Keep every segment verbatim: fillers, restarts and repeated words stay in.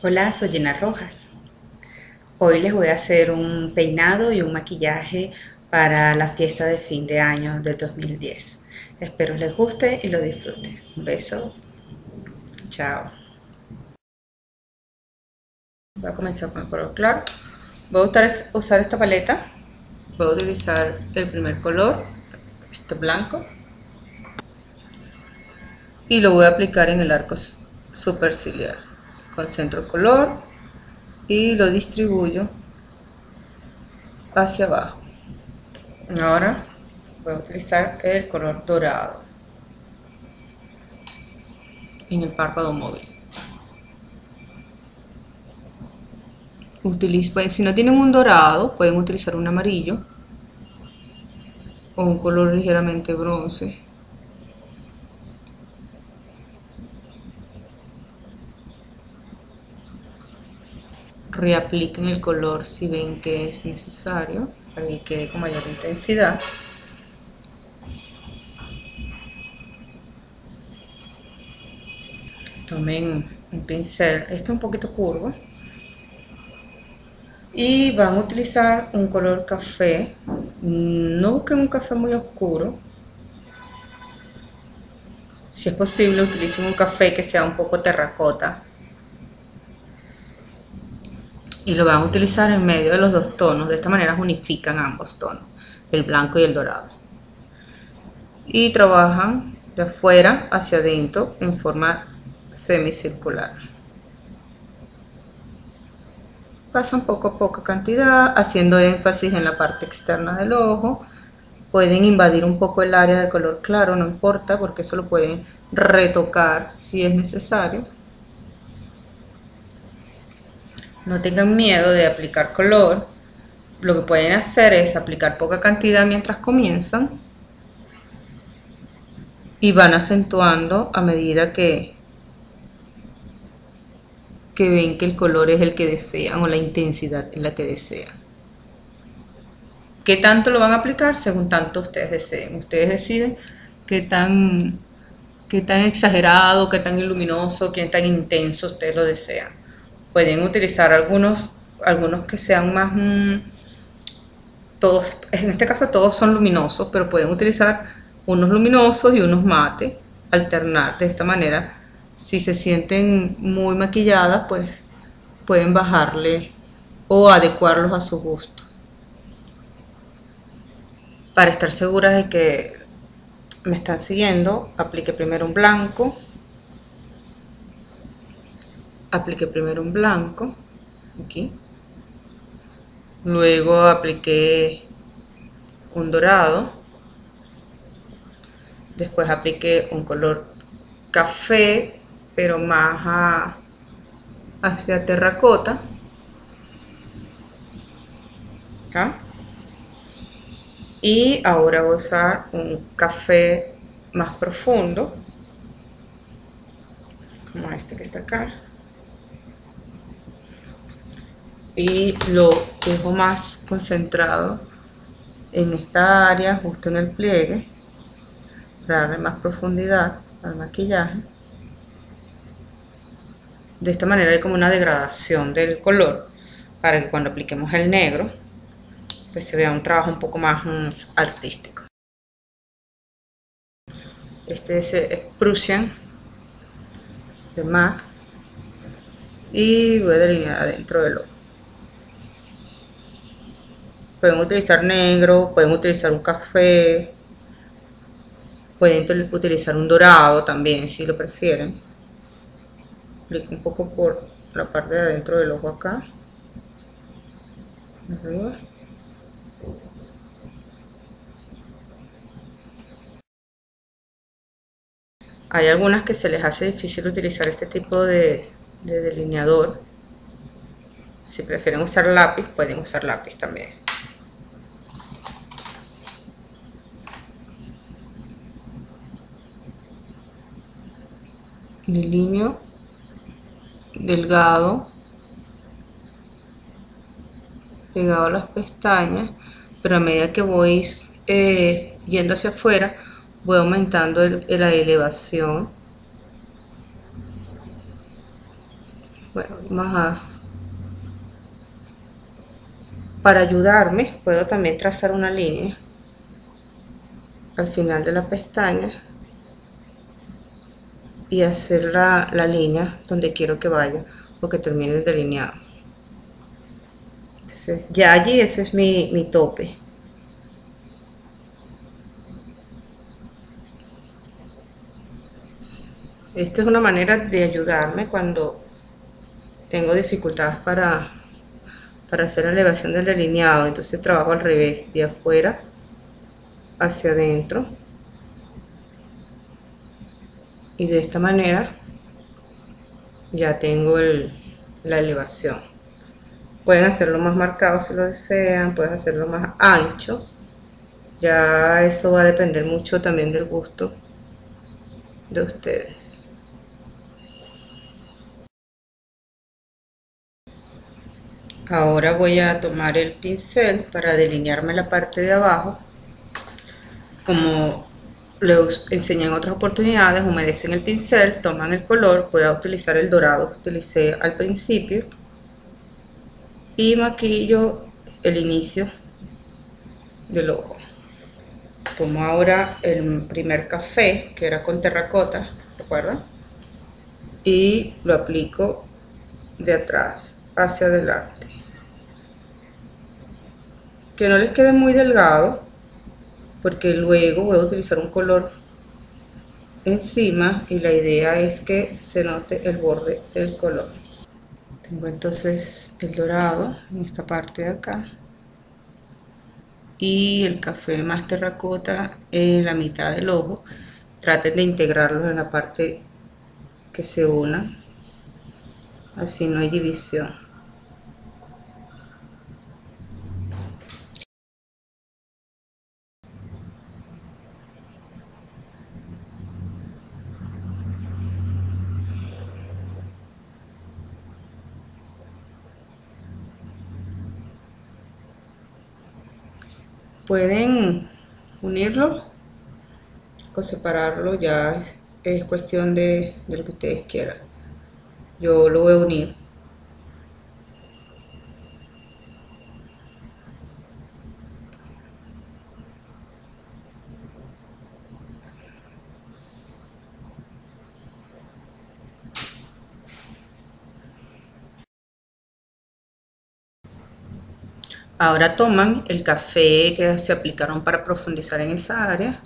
Hola, soy Gina Rojas. Hoy les voy a hacer un peinado y un maquillaje para la fiesta de fin de año del dos mil diez. Espero les guste y lo disfruten. Un beso. Chao. Voy a comenzar con el color claro. Voy a usar, usar esta paleta. Voy a utilizar el primer color, este blanco, y lo voy a aplicar en el arco superciliar. Concentro el color y lo distribuyo hacia abajo. Ahora voy a utilizar el color dorado en el párpado móvil. Utiliz, pues, si no tienen un dorado, pueden utilizar un amarillo o un color ligeramente bronce. Reapliquen el color si ven que es necesario para que quede con mayor intensidad. Tomen un pincel, este es un poquito curvo, y van a utilizar un color café. No busquen un café muy oscuro. Si es posible, utilicen un café que sea un poco terracota. Y lo van a utilizar en medio de los dos tonos. De esta manera unifican ambos tonos, el blanco y el dorado. Y trabajan de afuera hacia adentro en forma semicircular. Pasan poco a poco cantidad, haciendo énfasis en la parte externa del ojo. Pueden invadir un poco el área de color claro, no importa, porque eso lo pueden retocar si es necesario. No tengan miedo de aplicar color. Lo que pueden hacer es aplicar poca cantidad mientras comienzan y van acentuando a medida que, que ven que el color es el que desean o la intensidad es la que desean. ¿Qué tanto lo van a aplicar? Según tanto ustedes deseen. Ustedes deciden qué tan, qué tan exagerado, qué tan luminoso, qué tan intenso ustedes lo desean. Pueden utilizar algunos, algunos que sean más, mmm, todos, en este caso todos son luminosos, pero pueden utilizar unos luminosos y unos mate, alternar de esta manera. Si se sienten muy maquilladas, pues pueden bajarle o adecuarlos a su gusto. Para estar seguras de que me están siguiendo, aplique primero un blanco. Apliqué primero un blanco aquí, luego apliqué un dorado, después apliqué un color café pero más a, hacia terracota acá, y ahora voy a usar un café más profundo como este que está acá, y lo dejo más concentrado en esta área, justo en el pliegue, para darle más profundidad al maquillaje. De esta manera hay como una degradación del color para que cuando apliquemos el negro pues se vea un trabajo un poco más um, artístico. Este es, es Prussian de MAC y voy a delinear adentro del ojo. Pueden utilizar negro, pueden utilizar un café, pueden utilizar un dorado también si lo prefieren. Aplico un poco por la parte de adentro del ojo acá, arriba. Hay algunas que se les hace difícil utilizar este tipo de, de delineador. Si prefieren usar lápiz, pueden usar lápiz también. Delineo delgado, pegado a las pestañas, pero a medida que voy eh, yendo hacia afuera, voy aumentando el, la elevación. Bueno, más a, para ayudarme, puedo también trazar una línea al final de la pestaña y hacer la, la línea donde quiero que vaya o que termine el delineado. Entonces, ya allí ese es mi, mi tope. Esta es una manera de ayudarme cuando tengo dificultades para, para hacer la elevación del delineado. Entonces trabajo al revés, de afuera hacia adentro. Y de esta manera ya tengo el, la elevación. Pueden hacerlo más marcado si lo desean, pueden hacerlo más ancho. Ya eso va a depender mucho también del gusto de ustedes. Ahora voy a tomar el pincel para delinearme la parte de abajo. Como les enseñé en otras oportunidades, humedecen el pincel, toman el color, voy a utilizar el dorado que utilicé al principio y maquillo el inicio del ojo. Tomo ahora el primer café, que era con terracota, ¿recuerdan? Y lo aplico de atrás hacia adelante. Que no les quede muy delgado, porque luego voy a utilizar un color encima y la idea es que se note el borde del color. Tengo entonces el dorado en esta parte de acá y el café más terracota en la mitad del ojo. Traten de integrarlos en la parte que se una, así no hay división. Pueden unirlo o separarlo, ya es, es cuestión de, de lo que ustedes quieran. Yo lo voy a unir. Ahora toman el café que se aplicaron para profundizar en esa área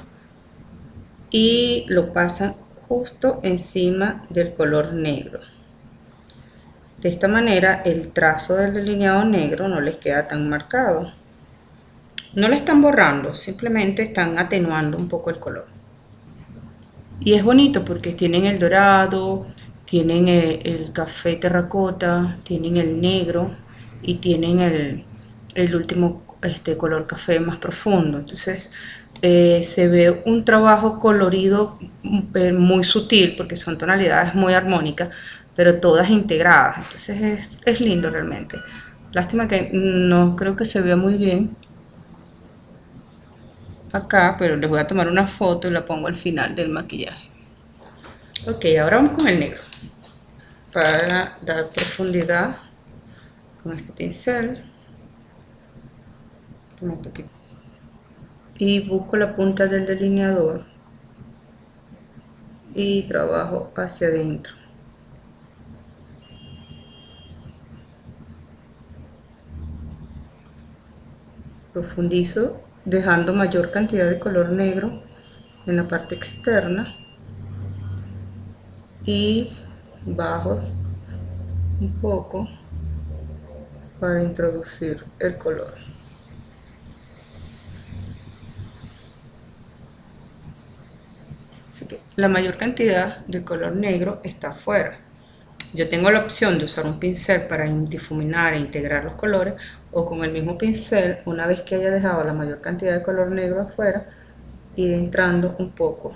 y lo pasan justo encima del color negro. De esta manera el trazo del delineado negro no les queda tan marcado. No lo están borrando, simplemente están atenuando un poco el color. Y es bonito porque tienen el dorado, tienen el, el café terracota, tienen el negro y tienen el, el último este, color café más profundo. Entonces eh, se ve un trabajo colorido muy sutil porque son tonalidades muy armónicas, pero todas integradas. Entonces es, es lindo realmente. Lástima que no creo que se vea muy bien acá, pero les voy a tomar una foto y la pongo al final del maquillaje. Ok, ahora vamos con el negro para dar profundidad con este pincel. Tomo un poquito y busco la punta del delineador y trabajo hacia adentro. Profundizo dejando mayor cantidad de color negro en la parte externa y bajo un poco para introducir el color. Así que la mayor cantidad de color negro está afuera. Yo tengo la opción de usar un pincel para difuminar e integrar los colores, o con el mismo pincel, una vez que haya dejado la mayor cantidad de color negro afuera, ir entrando un poco.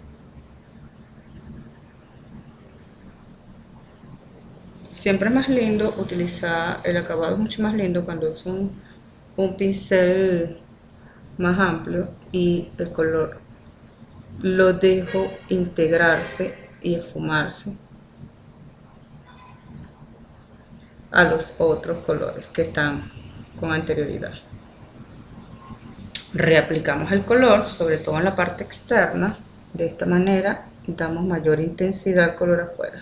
Siempre es más lindo utilizar, el acabado es mucho más lindo cuando es un, un pincel más amplio y el color lo dejo integrarse y esfumarse. a los otros colores que están con anterioridad. Reaplicamos el color, sobre todo en la parte externa. De esta manera damos mayor intensidad al color afuera.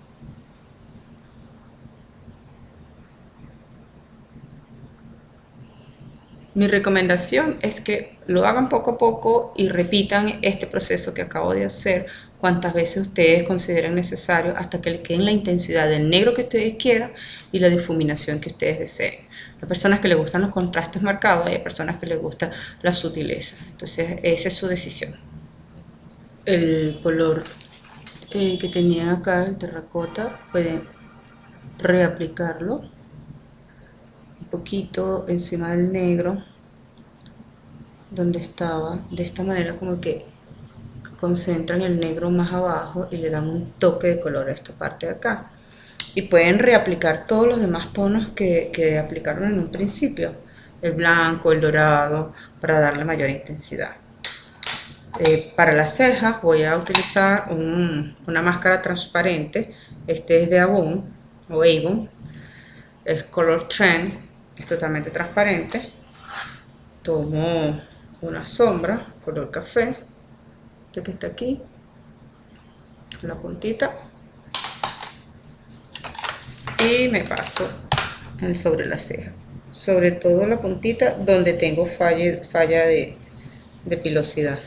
Mi recomendación es que lo hagan poco a poco y repitan este proceso que acabo de hacer cuantas veces ustedes consideren necesario hasta que les queden la intensidad del negro que ustedes quieran y la difuminación que ustedes deseen. Hay personas que les gustan los contrastes marcados, hay personas que les gusta la sutileza. Entonces esa es su decisión. El color eh, que tenía acá, el terracota, pueden reaplicarlo un poquito encima del negro donde estaba, de esta manera como que concentran el negro más abajo y le dan un toque de color a esta parte de acá, y pueden reaplicar todos los demás tonos que, que aplicaron en un principio, el blanco, el dorado, para darle mayor intensidad. Eh, para las cejas voy a utilizar un, una máscara transparente. Este es de Avon o Avon, es Color Trend, es totalmente transparente. Tomo una sombra color café, este que está aquí, la puntita, y me paso sobre la ceja, sobre todo la puntita donde tengo falla, falla de, de pilosidad.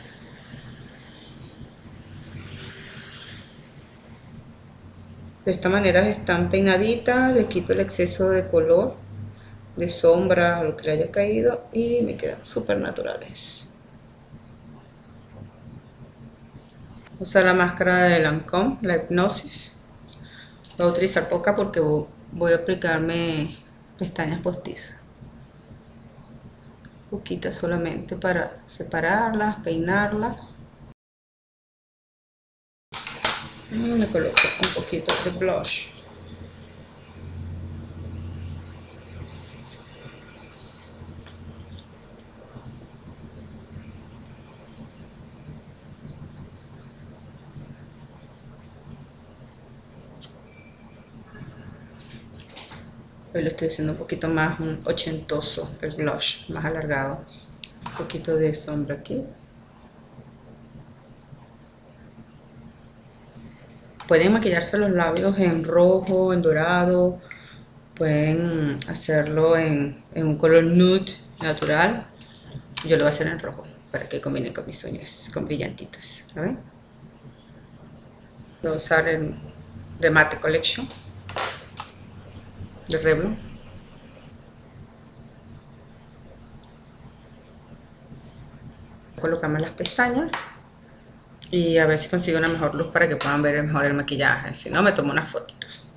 De esta manera están peinaditas, les quito el exceso de color, de sombra, lo que le haya caído, y me quedan súper naturales. Usar la máscara de Lancôme, la Hipnosis. Voy a utilizar poca porque voy a aplicarme pestañas postizas. Poquitas solamente para separarlas, peinarlas. Y me coloco un poquito de blush. Hoy lo estoy haciendo un poquito más un ochentoso, el blush, más alargado. Un poquito de sombra aquí. Pueden maquillarse los labios en rojo, en dorado. Pueden hacerlo en, en un color nude natural. Yo lo voy a hacer en rojo para que combine con mis uñas, con brillantitos. ¿Lo ven? Voy a usar el de Matte Collection de Revlon. Colocarme las pestañas y a ver si consigo una mejor luz para que puedan ver mejor el maquillaje. Si no, me tomo unas fotitos.